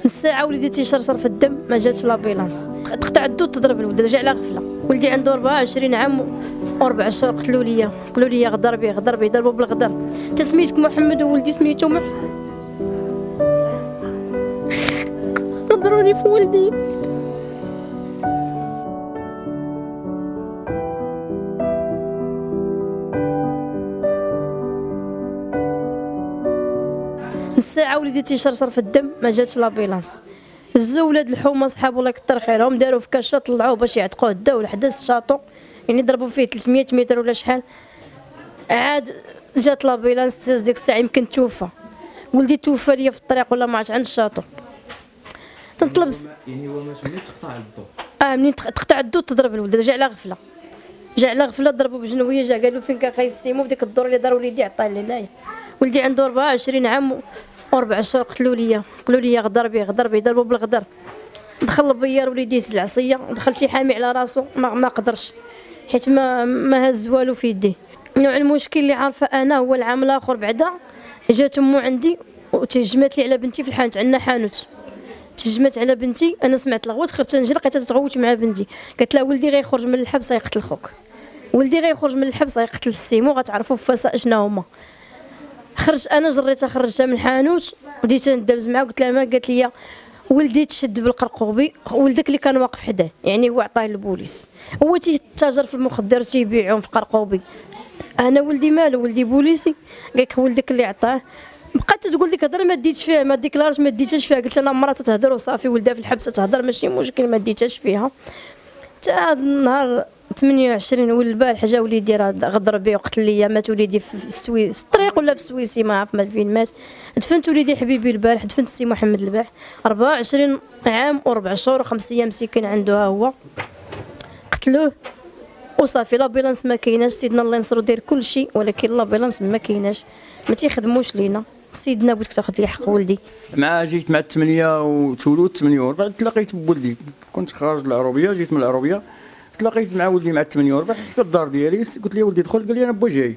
نص ساعه وليدي تيشرشر في الدم، ما جاتش لابيلانس، تقطع الدود تضرب الولد، رجع على غفله. ولدي عنده 24 عام و4 شهور. قالوا لي غدر بيه ضربوا بالغدر. انت سميتك محمد وولدي سميتو غدروني في ولدي. نص ساعه وليدي تيشرشر في الدم، ما جاتش لابيلانس. هزوا ولاد الحومه صحابو الله يكثر خيرهم، داروا في كاشه طلعوه باش يعتقوه، داو لحداس الشاطو، يعني ضربوا فيه 300 متر ولا شحال. عاد جات لابيلانس تهز ديك الساعه يمكن توفى. ولدي توفى ليا في الطريق ولا ما عرفتش عند الشاطو. تنطلب يعني هو مات منين تقطع الضو؟ منين تقطع الدود تضرب الولد، رجع على غفله ضربوا بجنويه. جا قالوا فين كان خايسيمو بديك الدور اللي دار وليدي عطاه لهنايا. ولدي عنده 24 عام و4 شهور. قالوا لي غدر بيه ضربوا بالغدر. دخل بيا وليدي يهز العصيه، دخلتي حامي على راسو ما قدرش حيت ما هز والو في يديه. نوع المشكل اللي عارفه انا هو العام الاخر بعدا جات امو عندي وتهجمات لي على بنتي في الحانوت. عندنا حانوت، تهجمات على بنتي. انا سمعت لغوت خرجت نجري لقيتها تغوت مع بنتي. قالت لها ولدي غيخرج من الحبس غيقتل خوك، ولدي غيخرج من الحبس غيقتل السيمو، غتعرفوا فاسا شنو هما. خرج انا جريتها خرجتها من الحانوت بديت ندابز معها. قلت لها ما، قالت لي ولدي تشد بالقرقوبي، ولدك اللي كان واقف حداه يعني هو عطاه للبوليس، هو تيتاجر في المخدر تيبيعهم في قرقوبي. انا ولدي مالو، ولدي بوليسي. قالك ولدك اللي عطاه. بقات تقول لك هضره ما ديتش فيها، ما ديكلارش ما ديتهاش فيها. قلت انا مرات تهضر وصافي، ولدها في الحبس تهضر ماشي مشكل، ما ديتهاش فيها. حتى نهار 28 والبارح جا وليدي راه غدر بيه وقتل ليا. مات وليدي في السويس في الطريق ولا في السويسي ما عرف فين مات. دفنت وليدي حبيبي البارح، دفنت السي محمد البارح. 24 عام و4 شهور و5 ايام مسكين عنده ها هو. قتلوه وصافي. لابيلانس ما كايناش، سيدنا الله ينصرو داير كل شيء، ولكن لابيلانس ما كايناش، ما تيخدموش لينا. سيدنا بغيتك تاخذ لي حق ولدي. جيت مع 8 وتولدت 48 تلاقيت بولدي. كنت خارج العروبيه، جيت من العروبيه تلاقيت مع ولدي مع 48 في الدار ديالي. قلت لي ولدي دخل، قال لي انا با جاي.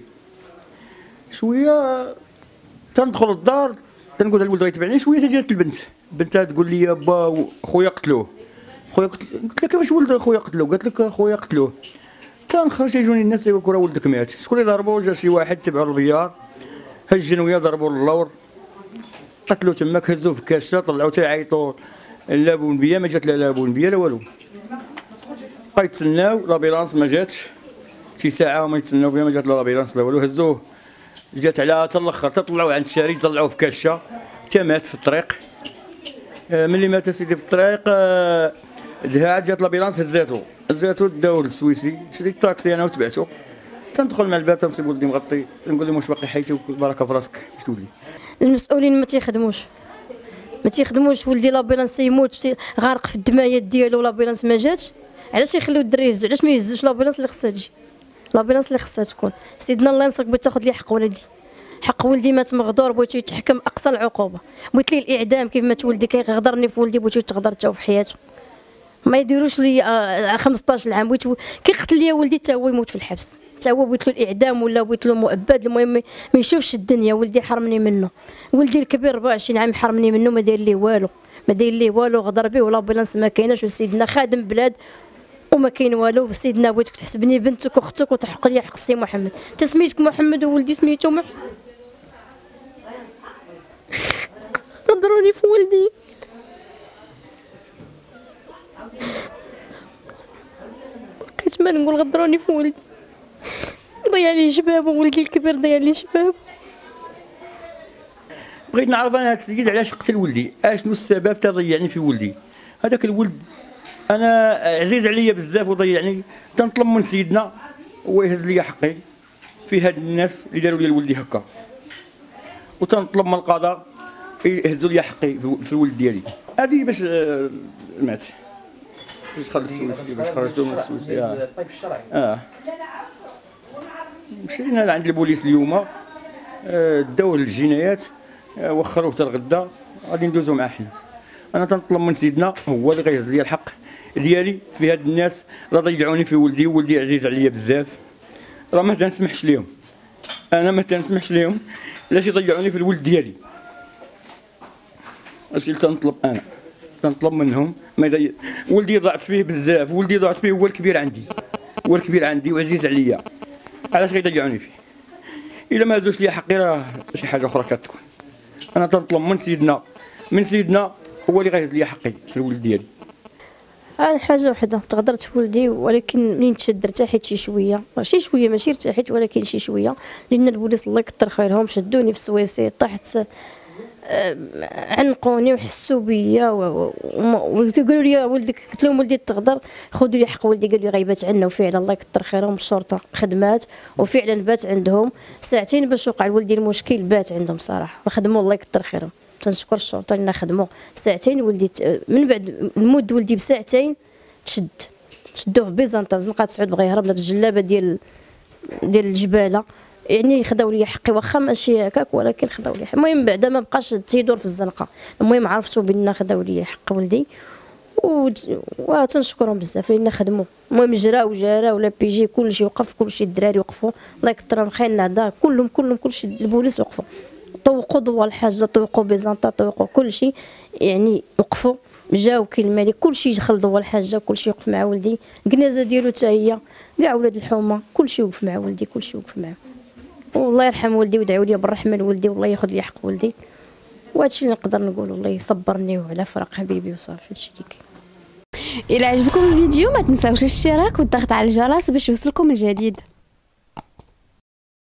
شويه تندخل الدار تنقول الولد غيتبعني، شويه تجات البنت تقول لي با خويا قتلوه. قلت لها كيفاش ولد خويا قتلوه؟ قالت لك خويا قتلوه. تنخرج يجوني الناس يقولوا راه ولدك مات. شكون اللي ضربو؟ جا شي واحد تبعوا البيار هجنوا ضربوا اللور قتلوا تماك، هزوه في كاشه طلعوا تيعيطوا لا بونبيه. ما جات لا بونبيه لا والو. بقيت تسناو لابيلانس ما جاتش، شي ساعه وما يتسناو فيها ما جات لا لابيلانس لا والو. هزوه جات على حتى الاخر تطلعوا عند الشارج طلعوه في كاشه حتى مات في الطريق. ملي مات سيدي في الطريق عاد جات لابيلانس هزاتو داو للسويسي. شريت طاكسي انا وتبعتو. تندخل مع الباب تنصيب ولدي مغطي، تنقول لهم واش باقي حياتي البركه في راسك اش تولي. المسؤولين ما تيخدموش. ولدي لابيلانس يموت غارق في الدمايات ديالو، لابيلانس ما جاتش. علاش يخليو الدري يهزو؟ علاش ما يهزوش لابيلانس اللي خصها تجي؟ لابيلانس اللي خصها تكون. سيدنا الله ينصرك بغيت تاخذ لي حق ولدي. حق ولدي مات مغدور، بغيتو يتحكم اقصى العقوبه. بغيت لي الاعدام كيف مات ولدي كيغدرني في ولدي، بغيتو تغدر حتى في حياته. ما يديروش لي 15 عام بغيت كيقتل لي ولدي حتى هو يموت في الحبس. حتى هو بغيت له الاعدام ولا بغيت له مؤبد، المهم ما يشوفش الدنيا. ولدي حرمني منه، ولدي الكبير 24 عام حرمني منه، ما داير ليه والو، غدر به. ولابيلانس ما كايناش، وسيدنا خادم بلاد وما كاين والو. سيدنا بغيتك تحسبني بنتك واختك وتحق لي حق السي محمد. انت سميتك محمد وولدي سميتو غدروني في ولدي. بقيت ما نقول غدروني في ولدي، ضيع لي شبابه. ولدي الكبير ضيع لي شبابه. بغيت نعرف انا هذا السيد علاش قتل ولدي، اشنو السبب تضيعني في ولدي. هذاك الولد انا عزيز عليا بزاف وضيعني. تنطلب من سيدنا هو يهز لي حقي في هاد الناس اللي داروا لي لولدي هكا، وتنطلب من القضاء يهزوا لي حقي في الولد ديالي. هذه باش مات، باش خرج السويسي، باش خرجتو من السويسي. مشينا لعند البوليس اليوم، داوه للجنايات، وخروه حتى الغدا، غادي ندوزو معاه حنا. انا تنطلب من سيدنا هو اللي غيهز لي الحق ديالي في هاد الناس راه ضيعوني في ولدي. ولدي عزيز عليا بزاف، راه ما تنسمحش ليهم. انا ما تنسمحش ليهم علاش يضيعوني في الولد ديالي. اش اللي تنطلب انا؟ تنطلب منهم ما ولدي ضاعت فيه بزاف، ولدي ضاعت فيه، هو الكبير عندي، هو الكبير عندي وعزيز عليا، علاش غيضيعوني فيه؟ الا ما هزوش ليا حقي راه شي حاجه اخرى كتكون. انا تنطلب من سيدنا هو اللي غيهز ليا حقي في الولد ديالي. انا حاجه وحده تغدرت في ولدي، ولكن منين تشد ارتحيت شي شويه ماشي ارتحيت ولكن شي شويه، لان البوليس الله يكثر خيرهم شدوني في السويسي، طحت عنقوني وحسوا بيا وتقولوا لي ولدك، قلت لهم ولدي تغدر خذوا لي حق ولدي، قالوا لي غيبات عندنا، وفعلا الله يكثر خيرهم الشرطه خدمات وفعلا بات عندهم ساعتين باش وقع لولدي المشكل، بات عندهم صراحه وخدموا الله يكثر خيرهم. تنشكر الشرطه لان خدموا ساعتين، ولدي من بعد المد ولدي بساعتين تشدوه في بيزنطه زنقه سعود بغى يهرب لابس جلابه ديال الجباله، يعني خداو لي حقي واخا ماشي هكاك ولكن خداو لي. المهم بعدا ما بقاش تيدور في الزنقه، المهم عرفتو بان خداو لي حق ولدي وتنشكرهم بزاف لان خدموا. المهم جرا ولا بيجي كلشي وقف، كلشي الدراري وقفوا الله يكثرهم خير، النهضه كلهم كلشي البوليس وقفوا، طوقوا ضوا الحاجه، طوقوا بيزنطه، طوقوا كلشي، يعني وقفوا جاو كاين الملك كلشي دخل ضوا الحاجه، كلشي وقف مع ولدي، الكنازه ديالو حتى هي كاع ولاد الحومه كلشي وقف مع ولدي، كلشي وقف معاه. والله يرحم ولدي ويدعوا لي بالرحمه لولدي والله ياخذ لي حق ولدي، وهادشي اللي نقدر نقول. الله يصبرني على فراق حبيبي وصافي، هادشي اللي كاين. الى عجبكم الفيديو ما تنساوش الاشتراك والضغط على الجرس باش يوصلكم الجديد.